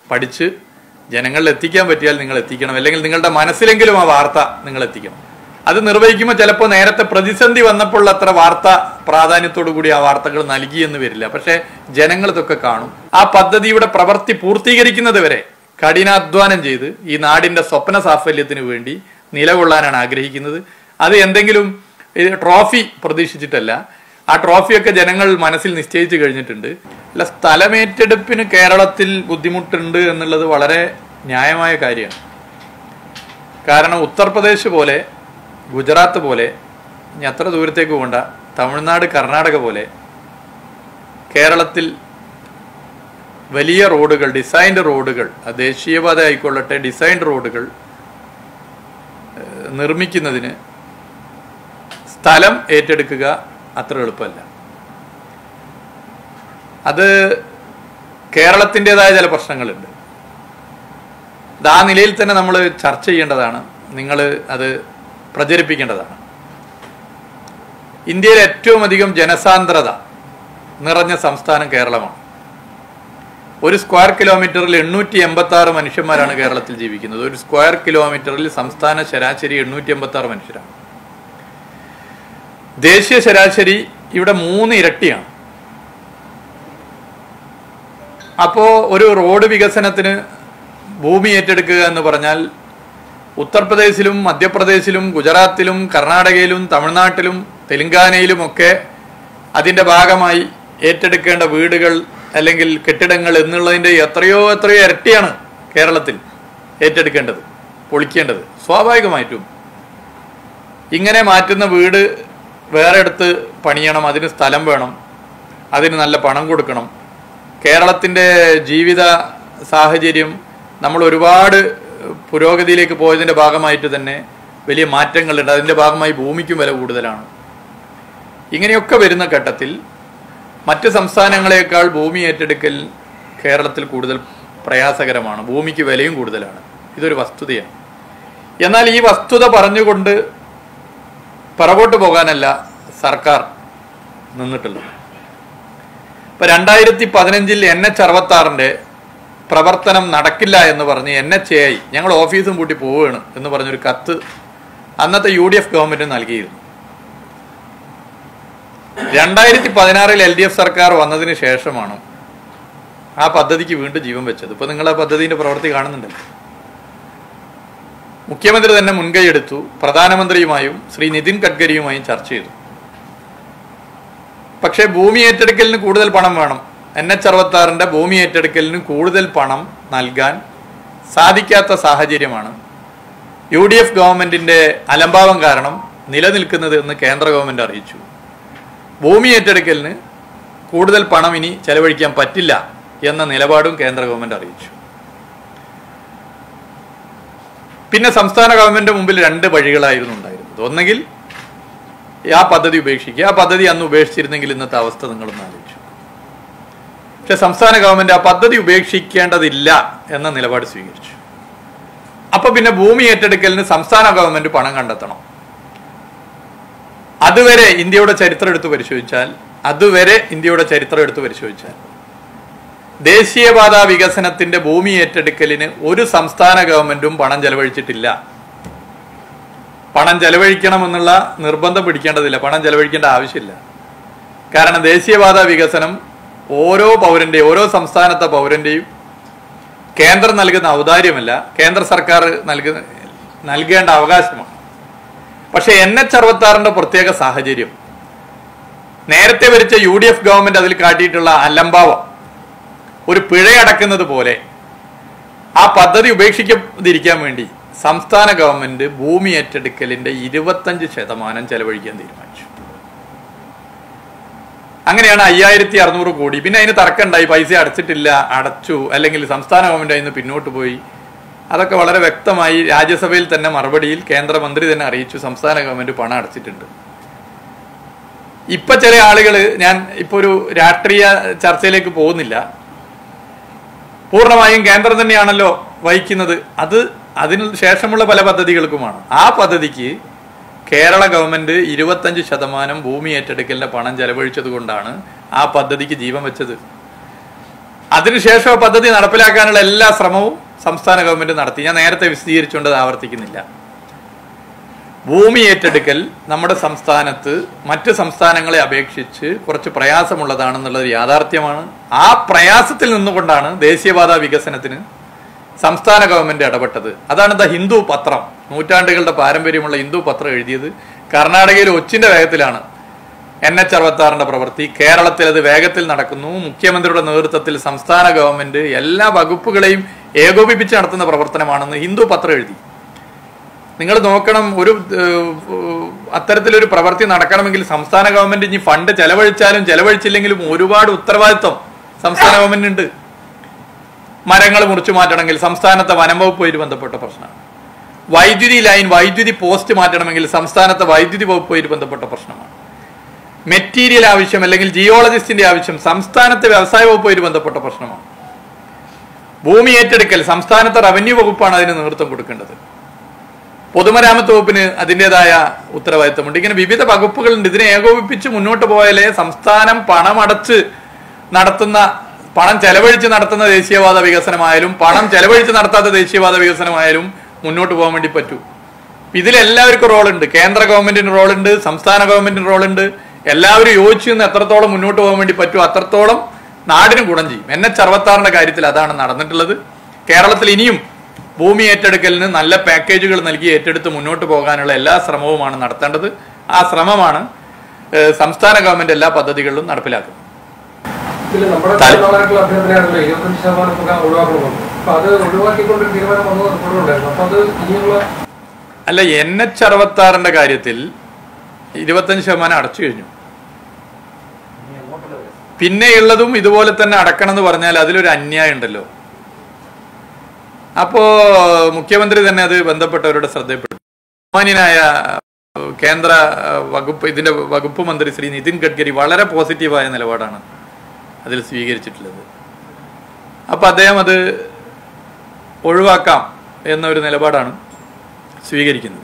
പഠിച്ച് ജനങ്ങളിൽ എത്തിക്കാൻ പറ്റിയാൽ നിങ്ങൾ എത്തിക്കണം, അല്ലെങ്കിൽ നിങ്ങളുടെ മനസ്സിലെങ്കിലും ആ വാർത്ത നിങ്ങൾ എത്തിക്കണം. അത് നിർവഹിക്കുമ്പോൾ ചിലപ്പോൾ നേരത്തെ പ്രതിസന്ധി വന്നപ്പോൾ അത്ര വാർത്ത പ്രാധാന്യത്തോടു കൂടി ആ വാർത്തകൾ നൽകിയെന്ന് വരില്ല. പക്ഷെ ജനങ്ങൾ ഇതൊക്കെ കാണും. ആ പദ്ധതിയുടെ പ്രവൃത്തി പൂർത്തീകരിക്കുന്നത് വരെ കഠിനാധ്വാനം ചെയ്ത് ഈ നാടിന്റെ സ്വപ്ന സാഫല്യത്തിന് വേണ്ടി നിലകൊള്ളാനാണ് ആഗ്രഹിക്കുന്നത്. അത് എന്തെങ്കിലും ട്രോഫി പ്രതീക്ഷിച്ചിട്ടല്ല. ആ ട്രോഫിയൊക്കെ ജനങ്ങൾ മനസ്സിൽ നിശ്ചയിച്ചു കഴിഞ്ഞിട്ടുണ്ട്. അല്ല, സ്ഥലമേറ്റെടുപ്പിന് കേരളത്തിൽ ബുദ്ധിമുട്ടുണ്ട് എന്നുള്ളത് വളരെ ന്യായമായ കാര്യമാണ്. കാരണം ഉത്തർപ്രദേശ് പോലെ, ഗുജറാത്ത് പോലെ, ഇനി അത്ര ദൂരത്തേക്ക് പോകണ്ട, തമിഴ്നാട്, കർണാടക പോലെ കേരളത്തിൽ വലിയ റോഡുകൾ, ഡിസൈൻഡ് റോഡുകൾ, ദേശീയപാത ആയിക്കൊള്ളട്ടെ, ഡിസൈൻഡ് റോഡുകൾ നിർമ്മിക്കുന്നതിന് സ്ഥലം ഏറ്റെടുക്കുക അത്ര എളുപ്പമല്ല. അത് കേരളത്തിൻ്റെതായ ചില പ്രശ്നങ്ങളുണ്ട്. ആ നിലയിൽ തന്നെ നമ്മൾ ചർച്ച ചെയ്യേണ്ടതാണ്, നിങ്ങൾ അത് പ്രചരിപ്പിക്കേണ്ടതാണ്. ഇന്ത്യയിൽ ഏറ്റവും അധികം ജനസാന്ദ്രത നിറഞ്ഞ സംസ്ഥാനം കേരളമാണ്. ഒരു സ്ക്വയർ കിലോമീറ്ററിൽ 886 മനുഷ്യന്മാരാണ് കേരളത്തിൽ ജീവിക്കുന്നത്. ഒരു സ്ക്വയർ കിലോമീറ്ററിൽ സംസ്ഥാന ശരാശരി 886 മനുഷ്യരാണ്. ദേശീയ ശരാശരി ഇവിടെ 3 ഇരട്ടിയാണ്. അപ്പോ ഒരു റോഡ് വികസനത്തിന് ഭൂമി ഏറ്റെടുക്കുക എന്ന് പറഞ്ഞാൽ ഉത്തർപ്രദേശിലും മധ്യപ്രദേശിലും ഗുജറാത്തിലും കർണാടകയിലും തമിഴ്നാട്ടിലും തെലങ്കാനയിലുമൊക്കെ അതിൻ്റെ ഭാഗമായി ഏറ്റെടുക്കേണ്ട വീടുകൾ അല്ലെങ്കിൽ കെട്ടിടങ്ങൾ എന്നുള്ളതിൻ്റെ എത്രയോ ഇരട്ടിയാണ് കേരളത്തിൽ ഏറ്റെടുക്കേണ്ടത്, പൊളിക്കേണ്ടത്. സ്വാഭാവികമായിട്ടും ഇങ്ങനെ മാറ്റുന്ന വീട് വേറെ എടുത്ത് പണിയണം, അതിന് സ്ഥലം വേണം, അതിന് നല്ല പണം കൊടുക്കണം. കേരളത്തിൻ്റെ ജീവിത സാഹചര്യം നമ്മൾ ഒരുപാട് പുരോഗതിയിലേക്ക് പോയതിൻ്റെ ഭാഗമായിട്ട് തന്നെ വലിയ മാറ്റങ്ങളുണ്ട്. അതിൻ്റെ ഭാഗമായി ഭൂമിക്കും വില കൂടുതലാണ്. ഇങ്ങനെയൊക്കെ വരുന്ന ഘട്ടത്തിൽ മറ്റ് സംസ്ഥാനങ്ങളെക്കാൾ ഭൂമി ഏറ്റെടുക്കൽ കേരളത്തിൽ കൂടുതൽ പ്രയാസകരമാണ്. ഭൂമിക്ക് വിലയും കൂടുതലാണ്. ഇതൊരു വസ്തുതയാണ്. എന്നാൽ ഈ വസ്തുത പറഞ്ഞുകൊണ്ട് പിറകോട്ട് പോകാനല്ല സർക്കാർ നിന്നിട്ടുള്ളത്. ഇപ്പം 2015 NH66 പ്രവർത്തനം നടക്കില്ല എന്ന് പറഞ്ഞ് NHAI ഞങ്ങൾ ഓഫീസും പൂട്ടി പോവുകയാണ് എന്ന് പറഞ്ഞൊരു കത്ത് അന്നത്തെ UDF ഗവൺമെന്റ് നൽകിയിരുന്നു. 2016 LDF സർക്കാർ വന്നതിന് ശേഷമാണ് ആ പദ്ധതിക്ക് വീണ്ടും ജീവൻ വെച്ചത്. ഇപ്പൊ നിങ്ങൾ ആ പദ്ധതിന്റെ പ്രവൃത്തി കാണുന്നുണ്ടല്ലോ. മുഖ്യമന്ത്രി തന്നെ മുൻകൈ എടുത്തു. പ്രധാനമന്ത്രിയുമായും ശ്രീ നിതിൻ ഗഡ്കരിയുമായും ചർച്ച ചെയ്തു. പക്ഷേ ഭൂമി ഏറ്റെടുക്കലിന് കൂടുതൽ പണം വേണം. NH66 ഭൂമി ഏറ്റെടുക്കലിന് കൂടുതൽ പണം നൽകാൻ സാധിക്കാത്ത സാഹചര്യമാണ് UDF ഗവൺമെന്റിന്റെ അലംഭാവം കാരണം നിലനിൽക്കുന്നത് എന്ന് കേന്ദ്ര ഗവൺമെന്റ് അറിയിച്ചു. ഭൂമി ഏറ്റെടുക്കലിന് കൂടുതൽ പണം ഇനി ചെലവഴിക്കാൻ പറ്റില്ല എന്ന നിലപാടും കേന്ദ്ര ഗവൺമെന്റ് അറിയിച്ചു. പിന്നെ സംസ്ഥാന ഗവൺമെന്റ് മുമ്പിൽ 2 വഴികളായിരുന്നു ഉണ്ടായിരുന്നത്. ഒന്നെങ്കിൽ ആ പദ്ധതി ഉപേക്ഷിക്കുക. ആ പദ്ധതി അന്ന് ഉപേക്ഷിച്ചിരുന്നെങ്കിൽ ഇന്നത്തെ അവസ്ഥ നിങ്ങളൊന്ന് ആലോചിച്ചു. പക്ഷെ സംസ്ഥാന ഗവൺമെന്റ് ആ പദ്ധതി ഉപേക്ഷിക്കേണ്ടതില്ല എന്ന നിലപാട് സ്വീകരിച്ചു. അപ്പൊ പിന്നെ ഭൂമി ഏറ്റെടുക്കലിന് സംസ്ഥാന ഗവൺമെന്റ് പണം കണ്ടെത്തണം. അതുവരെ ഇന്ത്യയുടെ ചരിത്രം എടുത്തു പരിശോധിച്ചാൽ ദേശീയപാത വികസനത്തിന്റെ ഭൂമി ഏറ്റെടുക്കലിന് ഒരു സംസ്ഥാന ഗവൺമെന്റും പണം ചെലവഴിച്ചിട്ടില്ല. പണം ചെലവഴിക്കണമെന്നുള്ള നിർബന്ധം പിടിക്കേണ്ടതില്ല, പണം ചെലവഴിക്കേണ്ട ആവശ്യമില്ല. കാരണം ദേശീയപാത വികസനം ഓരോ സംസ്ഥാനത്തെ പൗരന്റെയും കേന്ദ്രം നൽകുന്ന ഔദാര്യമല്ല, കേന്ദ്ര സർക്കാർ നൽകേണ്ട അവകാശമാണ്. പക്ഷെ NH66 പ്രത്യേക സാഹചര്യം, നേരത്തെ ഭരിച്ച UDF ഗവൺമെന്റ് അതിൽ കാട്ടിയിട്ടുള്ള അലംഭാവം, ഒരു പിഴയടക്കുന്നത് പോലെ ആ പദ്ധതി ഉപേക്ഷിക്കാതിരിക്കാൻ വേണ്ടി സംസ്ഥാന ഗവൺമെന്റ് ഭൂമി ഏറ്റെടുക്കലിന്റെ 25% ചെലവഴിക്കാൻ തീരുമാനിച്ചു. അങ്ങനെയാണ് 5600 കോടി. പിന്നെ അതിന് തർക്കമുണ്ടായി, പൈസ അടച്ചിട്ടില്ല, അടച്ചു, അല്ലെങ്കിൽ സംസ്ഥാന ഗവൺമെന്റ് അതിന് പിന്നോട്ട് പോയി. അതൊക്കെ വളരെ വ്യക്തമായി രാജ്യസഭയിൽ തന്നെ മറുപടിയിൽ കേന്ദ്രമന്ത്രി തന്നെ അറിയിച്ചു, സംസ്ഥാന ഗവൺമെന്റ് പണം അടച്ചിട്ടുണ്ട്. ഇപ്പൊ ചില ആളുകൾ, ഞാൻ ഇപ്പൊ ഒരു രാഷ്ട്രീയ ചർച്ചയിലേക്ക് പോകുന്നില്ല, പൂർണ്ണമായും കേന്ദ്രം തന്നെയാണല്ലോ വഹിക്കുന്നത്, അതിന് ശേഷമുള്ള പല പദ്ധതികൾക്കുമാണ്. ആ പദ്ധതിക്ക് കേരള ഗവൺമെന്റ് 25% ഭൂമി ഏറ്റെടുക്കലിന്റെ പണം ചെലവഴിച്ചത് കൊണ്ടാണ് ആ പദ്ധതിക്ക് ജീവൻ വെച്ചത്. അതിനുശേഷം പദ്ധതി നടപ്പിലാക്കാനുള്ള എല്ലാ ശ്രമവും സംസ്ഥാന ഗവൺമെന്റ് നടത്തി. ഞാൻ നേരത്തെ വിശദീകരിച്ചുകൊണ്ട് അത് ആവർത്തിക്കുന്നില്ല. ഭൂമി ഏറ്റെടുക്കൽ നമ്മുടെ സംസ്ഥാനത്ത് മറ്റ് സംസ്ഥാനങ്ങളെ അപേക്ഷിച്ച് കുറച്ച് പ്രയാസമുള്ളതാണെന്നുള്ളത് യാഥാർത്ഥ്യമാണ്. ആ പ്രയാസത്തിൽ നിന്നുകൊണ്ടാണ് ദേശീയപാത വികസനത്തിന് സംസ്ഥാന ഗവൺമെന്റ് ഇടപെട്ടത്. അതാണ് ദ ഹിന്ദു പത്രം, നൂറ്റാണ്ടുകളുടെ പാരമ്പര്യമുള്ള ഹിന്ദു പത്രം എഴുതിയത്. കർണാടകയിൽ ഒച്ചിന്റെ വേഗത്തിലാണ് NH-66 പ്രവൃത്തി. കേരളത്തിൽ അത് വേഗത്തിൽ നടക്കുന്നു. മുഖ്യമന്ത്രിയുടെ നേതൃത്വത്തിൽ സംസ്ഥാന ഗവൺമെന്റ് എല്ലാ വകുപ്പുകളെയും ഏകോപിപ്പിച്ച് നടത്തുന്ന പ്രവർത്തനമാണെന്ന് ഹിന്ദു പത്രം എഴുതി. നിങ്ങൾ നോക്കണം, ഒരു അത്തരത്തിലൊരു പ്രവൃത്തി നടക്കണമെങ്കിൽ സംസ്ഥാന ഗവൺമെന്റ് ഇനി ഫണ്ട് ചെലവഴിച്ചാലും ചെലവഴിച്ചില്ലെങ്കിലും ഒരുപാട് ഉത്തരവാദിത്വം സംസ്ഥാന ഗവൺമെന്റ് ഉണ്ട്. മരങ്ങൾ മുറിച്ചു മാറ്റണമെങ്കിൽ സംസ്ഥാനത്തെ വനം വകുപ്പുമായി ബന്ധപ്പെട്ട പ്രശ്നമാണ്. വൈദ്യുതി ലൈൻ, വൈദ്യുതി പോസ്റ്റ് മാറ്റണമെങ്കിൽ സംസ്ഥാനത്തെ വൈദ്യുതി വകുപ്പുമായി ബന്ധപ്പെട്ട പ്രശ്നമാണ്. മെറ്റീരിയൽ ആവശ്യം അല്ലെങ്കിൽ ജിയോളജിസ്റ്റിന്റെ ആവശ്യം സംസ്ഥാനത്തെ വ്യവസായ വകുപ്പുമായി ബന്ധപ്പെട്ട പ്രശ്നമാണ്. ഭൂമി ഏറ്റെടുക്കൽ സംസ്ഥാനത്തെ റവന്യൂ വകുപ്പാണ് അതിന് നേതൃത്വം കൊടുക്കേണ്ടത്. പൊതുമരാമത്ത് വകുപ്പിന് അതിൻ്റെതായ ഉത്തരവാദിത്തമുണ്ട്. ഇങ്ങനെ വിവിധ വകുപ്പുകളുണ്ട്. ഇതിനെ ഏകോപിപ്പിച്ച് മുന്നോട്ട് പോയാലേ സംസ്ഥാനം പണം ചെലവഴിച്ച് നടത്തുന്ന ദേശീയപാത വികസനമായാലും പണം ചെലവഴിച്ച് നടത്താത്ത ദേശീയപാത വികസനമായാലും മുന്നോട്ട് പോകാൻ വേണ്ടി പറ്റൂ. ഇതിലെല്ലാവർക്കും റോളുണ്ട്. കേന്ദ്ര ഗവൺമെന്റിന് റോളുണ്ട്, സംസ്ഥാന ഗവൺമെന്റിന് റോളുണ്ട്. എല്ലാവരും യോജിച്ച് നിന്ന് എത്രത്തോളം മുന്നോട്ട് പോകാൻ വേണ്ടി പറ്റുമോ അത്രത്തോളം നാടിന് ഗുണം ചെയ്യും. NH-66 കാര്യത്തിൽ അതാണ് നടന്നിട്ടുള്ളത്. കേരളത്തിൽ ഇനിയും ഭൂമി ഏറ്റെടുക്കലിന് നല്ല പാക്കേജുകൾ നൽകി ഏറ്റെടുത്ത് മുന്നോട്ട് പോകാനുള്ള എല്ലാ ശ്രമവുമാണ് നടത്തേണ്ടത്. ആ ശ്രമമാണ് സംസ്ഥാന ഗവൺമെന്റ് എല്ലാ പദ്ധതികളിലും നടപ്പിലാക്കുന്നത്. അല്ല, NH-66 കാര്യത്തിൽ 25% അടച്ചു കഴിഞ്ഞു. പിന്നെയുള്ളതും ഇതുപോലെ തന്നെ അടക്കണം എന്ന് പറഞ്ഞാൽ അതിലൊരു അന്യായം ഉണ്ടല്ലോ. അപ്പോ മുഖ്യമന്ത്രി തന്നെ അത് ബന്ധപ്പെട്ടവരുടെ ശ്രദ്ധയിൽപ്പെട്ടു. ബഹുമാന്യനായ കേന്ദ്ര ഇതിന്റെ വകുപ്പ് മന്ത്രി ശ്രീ നിതിൻ ഗഡ്കരി വളരെ പോസിറ്റീവായ നിലപാടാണ് അതിൽ സ്വീകരിച്ചിട്ടുള്ളത്. അപ്പൊ അദ്ദേഹം അത് ഒഴിവാക്കാം എന്നൊരു നിലപാടാണ് സ്വീകരിക്കുന്നത്.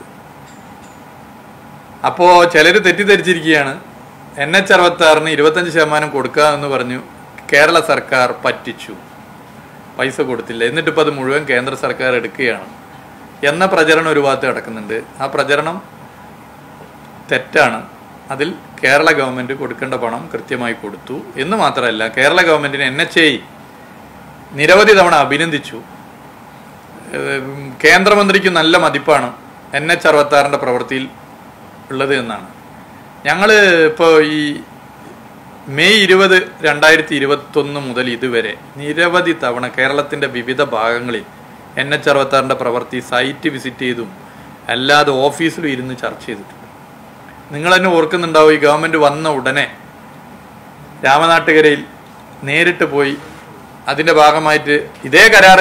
അപ്പോ ചിലര് തെറ്റിദ്ധരിച്ചിരിക്കുകയാണ്. NH-66 25% കൊടുക്കുക എന്ന് പറഞ്ഞു കേരള സർക്കാർ പറ്റിച്ചു, പൈസ കൊടുത്തില്ല, എന്നിട്ടിപ്പോൾ അത് മുഴുവൻ കേന്ദ്ര സർക്കാർ എടുക്കുകയാണ് എന്ന പ്രചരണം ഒരു ഭാഗത്ത് നടക്കുന്നുണ്ട്. ആ പ്രചരണം തെറ്റാണ്. അതിൽ കേരള ഗവൺമെന്റ് കൊടുക്കേണ്ട പണം കൃത്യമായി കൊടുത്തു എന്ന് മാത്രമല്ല, കേരള ഗവൺമെന്റിന് NHA നിരവധി തവണ അഭിനന്ദിച്ചു. കേന്ദ്രമന്ത്രിക്ക് നല്ല മതിപ്പാണ് NH-66 പ്രവൃത്തിയിൽ ഉള്ളത് എന്നാണ്. ഞങ്ങൾ ഇപ്പോൾ ഈ മെയ് 20, 2021 മുതൽ ഇതുവരെ നിരവധി തവണ കേരളത്തിൻ്റെ വിവിധ ഭാഗങ്ങളിൽ NH-66 പ്രവൃത്തി സൈറ്റ് വിസിറ്റ് ചെയ്തും അല്ലാതെ ഓഫീസിലും ഇരുന്ന് ചർച്ച ചെയ്തിട്ടുണ്ട്. നിങ്ങൾ തന്നെ ഓർക്കുന്നുണ്ടാവും, ഈ ഗവൺമെൻറ് വന്ന ഉടനെ രാമനാട്ടുകരയിൽ നേരിട്ട് പോയി അതിൻ്റെ ഭാഗമായിട്ട് ഇതേ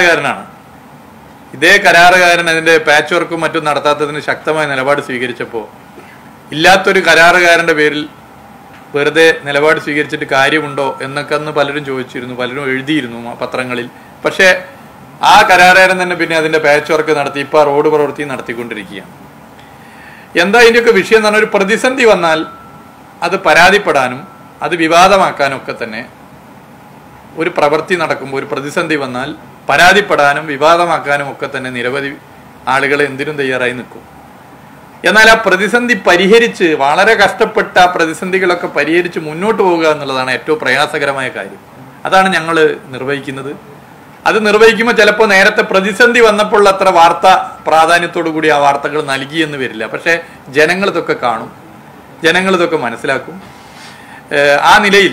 കരാറുകാരൻ അതിൻ്റെ പാച്ച് വർക്കും മറ്റും നടത്താത്തതിന് ശക്തമായ നിലപാട് സ്വീകരിച്ചപ്പോൾ ഇല്ലാത്തൊരു കരാറുകാരൻ്റെ പേരിൽ വെറുതെ നിലപാട് സ്വീകരിച്ചിട്ട് കാര്യമുണ്ടോ എന്നൊക്കെ അന്ന് പലരും ചോദിച്ചിരുന്നു, പലരും എഴുതിയിരുന്നു പത്രങ്ങളിൽ. പക്ഷേ ആ കരാറുകാരൻ തന്നെ പിന്നെ അതിൻ്റെ പാച്ച് വർക്ക് നടത്തി ഇപ്പോൾ റോഡ് പ്രവൃത്തി നടത്തിക്കൊണ്ടിരിക്കുകയാണ്. എന്താ ഇതിൻ്റെയൊക്കെ വിഷയം എന്ന് പറഞ്ഞാൽ, ഒരു പ്രതിസന്ധി വന്നാൽ അത് പരാതിപ്പെടാനും അത് വിവാദമാക്കാനും ഒക്കെ തന്നെ, ഒരു പ്രവൃത്തി നടക്കുമ്പോൾ ഒരു പ്രതിസന്ധി വന്നാൽ പരാതിപ്പെടാനും വിവാദമാക്കാനും ഒക്കെ തന്നെ നിരവധി ആളുകൾ എന്തിനും തയ്യാറായി നിൽക്കും. എന്നാൽ ആ പ്രതിസന്ധി പരിഹരിച്ച്, വളരെ കഷ്ടപ്പെട്ട ആ പ്രതിസന്ധികളൊക്കെ പരിഹരിച്ച് മുന്നോട്ട് പോവുക എന്നുള്ളതാണ് ഏറ്റവും പ്രയാസകരമായ കാര്യം. അതാണ് ഞങ്ങൾ നിർവഹിക്കുന്നത്. അത് നിർവഹിക്കുമ്പോൾ ചിലപ്പോൾ നേരത്തെ പ്രതിസന്ധി വന്നപ്പോൾ അത്ര വാർത്ത പ്രാധാന്യത്തോടു കൂടി ആ വാർത്തകൾ നൽകിയെന്ന് വരില്ല. പക്ഷേ ജനങ്ങൾ ഇതൊക്കെ കാണും, ജനങ്ങൾ ഇതൊക്കെ മനസ്സിലാക്കും. ആ നിലയിൽ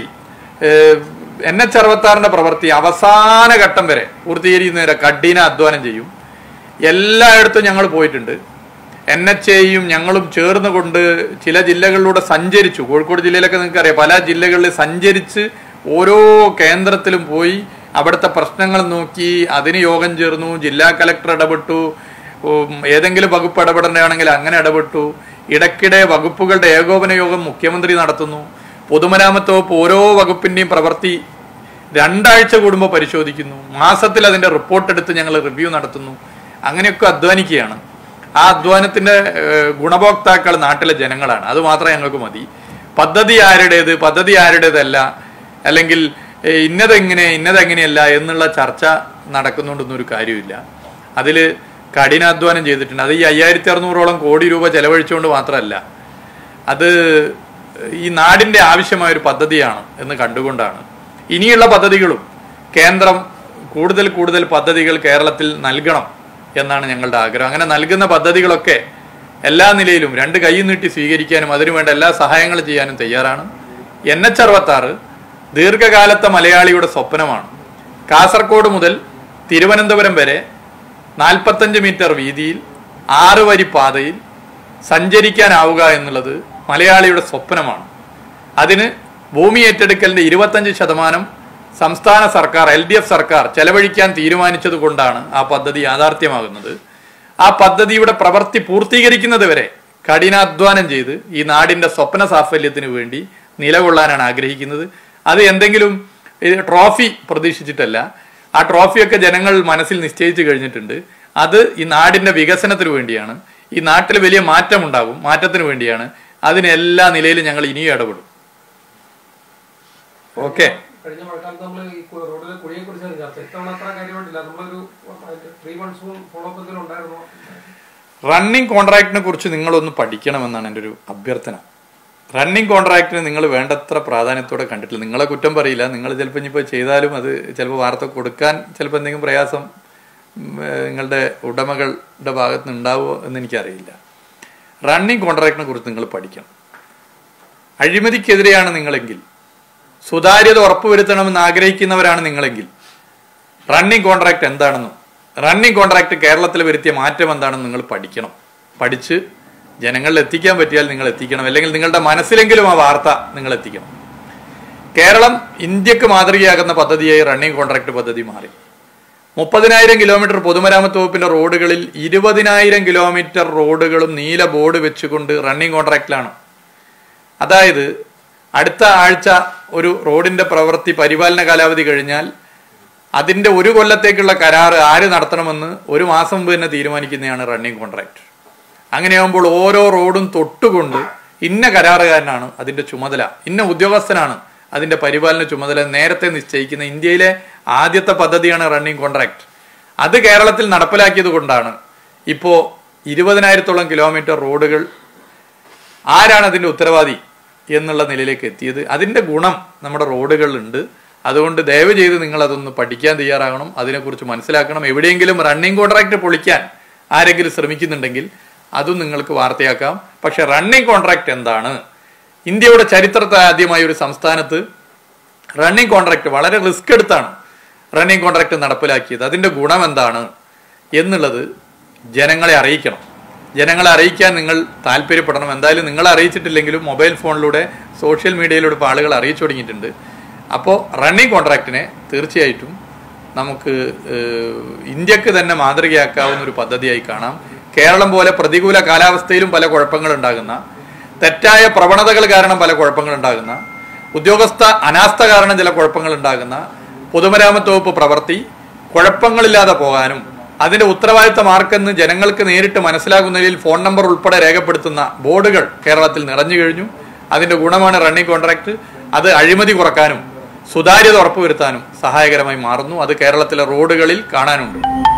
NH-66 പ്രവൃത്തി അവസാന ഘട്ടം വരെ പൂർത്തീകരിക്കുന്നവരെ കഠിന അധ്വാനം ചെയ്യും. എല്ലായിടത്തും ഞങ്ങൾ പോയിട്ടുണ്ട്. NHAയും ഞങ്ങളും ചേർന്നുകൊണ്ട് ചില ജില്ലകളിലൂടെ സഞ്ചരിച്ചു. കോഴിക്കോട് ജില്ലയിലൊക്കെ നിങ്ങൾക്കറിയാം, പല ജില്ലകളിൽ സഞ്ചരിച്ച് ഓരോ കേന്ദ്രത്തിലും പോയി അവിടുത്തെ പ്രശ്നങ്ങൾ നോക്കി അതിന് യോഗം ചേർന്നു. ജില്ലാ കലക്ടർ ഇടപെട്ടു, ഏതെങ്കിലും വകുപ്പ് ഇടപെടേണ്ടതാണെങ്കിൽ അങ്ങനെ ഇടപെട്ടു. ഇടയ്ക്കിടെ വകുപ്പുകളുടെ ഏകോപന യോഗം മുഖ്യമന്ത്രി നടത്തുന്നു. പൊതുമരാമത്ത് വകുപ്പ് ഓരോ വകുപ്പിൻ്റെയും പ്രവൃത്തി 2 ആഴ്ച കൂടുമ്പോൾ പരിശോധിക്കുന്നു. മാസത്തിൽ അതിൻ്റെ റിപ്പോർട്ടെടുത്ത് ഞങ്ങൾ റിവ്യൂ നടത്തുന്നു. അങ്ങനെയൊക്കെ അധ്വാനിക്കുകയാണ്. ആ അധ്വാനത്തിൻ്റെ ഗുണഭോക്താക്കൾ നാട്ടിലെ ജനങ്ങളാണ്. അത് മാത്രമേ ഞങ്ങൾക്ക് മതി. പദ്ധതി ആരുടേതല്ല, അല്ലെങ്കിൽ ഇന്നതെങ്ങനെയല്ല എന്നുള്ള ചർച്ച നടക്കുന്നുണ്ടെന്നൊരു കാര്യമില്ല. അതിൽ കഠിനാധ്വാനം ചെയ്തിട്ടുണ്ട്. അത് ഈ 5600 കോടി രൂപ ചെലവഴിച്ചുകൊണ്ട് മാത്രമല്ല, അത് ഈ നാടിൻ്റെ ആവശ്യമായൊരു പദ്ധതിയാണ് എന്ന് കണ്ടുകൊണ്ടാണ്. ഇനിയുള്ള പദ്ധതികളും കേന്ദ്രം കൂടുതൽ പദ്ധതികൾ കേരളത്തിൽ നൽകണം എന്നാണ് ഞങ്ങളുടെ ആഗ്രഹം. അങ്ങനെ നൽകുന്ന പദ്ധതികളൊക്കെ എല്ലാ നിലയിലും 2 കൈ നീട്ടി സ്വീകരിക്കാനും അതിനുവേണ്ട എല്ലാ സഹായങ്ങളും ചെയ്യാനും തയ്യാറാണ്. NH66 ദീർഘകാലത്തെ മലയാളിയുടെ സ്വപ്നമാണ്. കാസർഗോഡ് മുതൽ തിരുവനന്തപുരം വരെ 45 മീറ്റർ വീതിയിൽ 6 വരി പാതയിൽ സഞ്ചരിക്കാനാവുക എന്നുള്ളത് മലയാളിയുടെ സ്വപ്നമാണ്. അതിന് ഭൂമി ഏറ്റെടുക്കലിന്റെ 25% സംസ്ഥാന സർക്കാർ LDF സർക്കാർ ചെലവഴിക്കാൻ തീരുമാനിച്ചത് കൊണ്ടാണ് ആ പദ്ധതി യാഥാർത്ഥ്യമാകുന്നത്. ആ പദ്ധതിയുടെ പ്രവൃത്തി പൂർത്തീകരിക്കുന്നത് വരെ കഠിനാധ്വാനം ചെയ്ത് ഈ നാടിന്റെ സ്വപ്ന സാഫല്യത്തിന് വേണ്ടി നിലകൊള്ളാനാണ് ആഗ്രഹിക്കുന്നത്. അത് എന്തെങ്കിലും ട്രോഫി പ്രതീക്ഷിച്ചിട്ടല്ല. ആ ട്രോഫിയൊക്കെ ജനങ്ങൾ മനസ്സിൽ നിശ്ചയിച്ചു കഴിഞ്ഞിട്ടുണ്ട്. അത് ഈ നാടിന്റെ വികസനത്തിന് വേണ്ടിയാണ്. ഈ നാട്ടിൽ വലിയ മാറ്റമുണ്ടാകും, മാറ്റത്തിന് വേണ്ടിയാണ്. അതിന് എല്ലാ നിലയിലും ഞങ്ങൾ ഇനിയും ഇടപെടും. ഓക്കെ. കഴിഞ്ഞ മഴക്കാലത്ത് നമ്മൾ ഈ റോഡിലെ കുഴിയെ കുറിച്ചാണ് ചർച്ച. ഇത്തവണ അത്ര കാര്യമായിട്ടില്ല. നമ്മളൊരു 3 മൺസൂൺ ഫോളോ അപ്പ് ഉണ്ടായിരുന്നു. റണ്ണിങ് കോൺട്രാക്റ്റിനെ കുറിച്ച് നിങ്ങളൊന്ന് പഠിക്കണമെന്നാണ് എൻ്റെ ഒരു അഭ്യർത്ഥന. റണ്ണിങ് കോൺട്രാക്റ്റിന് നിങ്ങൾ വേണ്ടത്ര പ്രാധാന്യത്തോടെ കണ്ടിട്ടില്ല. നിങ്ങളെ കുറ്റം പറയില്ല. നിങ്ങൾ ചിലപ്പോൾ ഇനിയിപ്പോൾ ചെയ്താലും അത് ചിലപ്പോൾ വാർത്ത കൊടുക്കാൻ ചിലപ്പോൾ എന്തെങ്കിലും പ്രയാസം നിങ്ങളുടെ ഉടമകളുടെ ഭാഗത്ത് നിന്ന് ഉണ്ടാവുമോ എന്ന് എനിക്കറിയില്ല. റണ്ണിങ് കോൺട്രാക്റ്റിനെ കുറിച്ച് നിങ്ങൾ പഠിക്കണം. അഴിമതിക്കെതിരെയാണ് നിങ്ങളെങ്കിൽ, സുതാര്യത ഉറപ്പുവരുത്തണമെന്ന് ആഗ്രഹിക്കുന്നവരാണ് നിങ്ങളെങ്കിൽ, റണ്ണിങ് കോൺട്രാക്ട് എന്താണെന്നും റണ്ണിങ് കോൺട്രാക്ട് കേരളത്തിൽ വരുത്തിയ മാറ്റം എന്താണെന്ന് നിങ്ങൾ പഠിക്കണം. പഠിച്ച് ജനങ്ങളിൽ എത്തിക്കാൻ പറ്റിയാൽ നിങ്ങൾ എത്തിക്കണം. അല്ലെങ്കിൽ നിങ്ങളുടെ മനസ്സിലെങ്കിലും ആ വാർത്ത നിങ്ങൾ എത്തിക്കണം. കേരളം ഇന്ത്യക്ക് മാതൃകയാകുന്ന പദ്ധതിയായി റണ്ണിങ് കോൺട്രാക്ട് പദ്ധതി മാറി. 30,000 കിലോമീറ്റർ പൊതുമരാമത്ത് വകുപ്പിന്റെ റോഡുകളിൽ 20,000 കിലോമീറ്റർ റോഡുകളും നീല ബോർഡ് വെച്ചുകൊണ്ട് റണ്ണിങ് കോൺട്രാക്റ്റിലാണ്. അതായത് അടുത്ത ആഴ്ച ഒരു റോഡിന്റെ പ്രവൃത്തി പരിപാലന കാലാവധി കഴിഞ്ഞാൽ അതിന്റെ 1 കൊല്ലത്തേക്കുള്ള കരാറ് ആര് നടത്തണമെന്ന് 1 മാസം മുമ്പ് തന്നെ തീരുമാനിക്കുന്നതാണ് റണ്ണിങ് കോൺട്രാക്ട്. അങ്ങനെയാകുമ്പോൾ ഓരോ റോഡും തൊട്ടുകൊണ്ട് ഇന്ന കരാറുകാരനാണ് അതിന്റെ ചുമതല, ഇന്ന ഉദ്യോഗസ്ഥനാണ് അതിന്റെ പരിപാലന ചുമതല നേരത്തെ നിശ്ചയിക്കുന്ന ഇന്ത്യയിലെ ആദ്യത്തെ പദ്ധതിയാണ് റണ്ണിങ് കോൺട്രാക്ട്. അത് കേരളത്തിൽ നടപ്പിലാക്കിയത് കൊണ്ടാണ് ഇപ്പോൾ 20,000-ഓളം കിലോമീറ്റർ റോഡുകൾ ആരാണ് അതിന്റെ ഉത്തരവാദി എന്നുള്ള നിലയിലേക്ക് എത്തിയത്. അതിന്റെ ഗുണം നമ്മുടെ റോഡുകളിലുണ്ട്. അതുകൊണ്ട് ദയവ് ചെയ്ത് നിങ്ങൾ അതൊന്ന് പഠിക്കാൻ തയ്യാറാകണം, അതിനെക്കുറിച്ച് മനസ്സിലാക്കണം. എവിടെയെങ്കിലും റണ്ണിങ് കോൺട്രാക്ട് പൊളിക്കാൻ ആരെങ്കിലും ശ്രമിക്കുന്നുണ്ടെങ്കിൽ അതും നിങ്ങൾക്ക് വാർത്തയാക്കാം. പക്ഷെ റണ്ണിങ് കോൺട്രാക്ട് എന്താണ്? ഇന്ത്യയുടെ ചരിത്രത്തിൽ ആദ്യമായി ഒരു സംസ്ഥാനത്ത് റണ്ണിങ് കോൺട്രാക്ട് വളരെ റിസ്ക് എടുത്താണ് റണ്ണിങ് കോൺട്രാക്ട് നടപ്പിലാക്കിയത്. അതിന്റെ ഗുണം എന്താണ് എന്നുള്ളത് ജനങ്ങളെ അറിയിക്കണം. ജനങ്ങളെ അറിയിക്കാൻ നിങ്ങൾ താല്പര്യപ്പെടണം. എന്തായാലും നിങ്ങളെ അറിയിച്ചിട്ടില്ലെങ്കിലും മൊബൈൽ ഫോണിലൂടെ സോഷ്യൽ മീഡിയയിലൂടെ ഇപ്പോൾ ആളുകൾ അറിയിച്ചു തുടങ്ങിയിട്ടുണ്ട്. അപ്പോൾ റണ്ണിങ് കോൺട്രാക്റ്റിനെ തീർച്ചയായിട്ടും നമുക്ക് ഇന്ത്യക്ക് തന്നെ മാതൃകയാക്കാവുന്ന ഒരു പദ്ധതിയായി കാണാം. കേരളം പോലെ പ്രതികൂല കാലാവസ്ഥയിലും പല കുഴപ്പങ്ങൾ ഉണ്ടാകുന്ന, തെറ്റായ പ്രവണതകൾ കാരണം പല കുഴപ്പങ്ങൾ ഉണ്ടാകുന്ന, ഉദ്യോഗസ്ഥ അനാസ്ഥ കാരണം ചില കുഴപ്പങ്ങൾ ഉണ്ടാകുന്ന പൊതുമരാമത്ത് വകുപ്പ് പ്രവൃത്തി കുഴപ്പങ്ങളില്ലാതെ പോകാനും അതിന്റെ ഉത്തരവാദിത്തം ആർക്കെന്ന് ജനങ്ങൾക്ക് നേരിട്ട് മനസ്സിലാകുന്ന രീതിയിൽ ഫോൺ നമ്പർ ഉൾപ്പെടെ രേഖപ്പെടുത്തുന്ന ബോർഡുകൾ കേരളത്തിൽ നിറഞ്ഞു കഴിഞ്ഞു. അതിന്റെ ഗുണമാണ് റണ്ണിങ് കോൺട്രാക്ട്. അത് അഴിമതി കുറക്കാനും സുതാര്യത ഉറപ്പുവരുത്താനും സഹായകരമായി മാറുന്നു. അത് കേരളത്തിലെ റോഡുകളിൽ കാണാനുണ്ട്.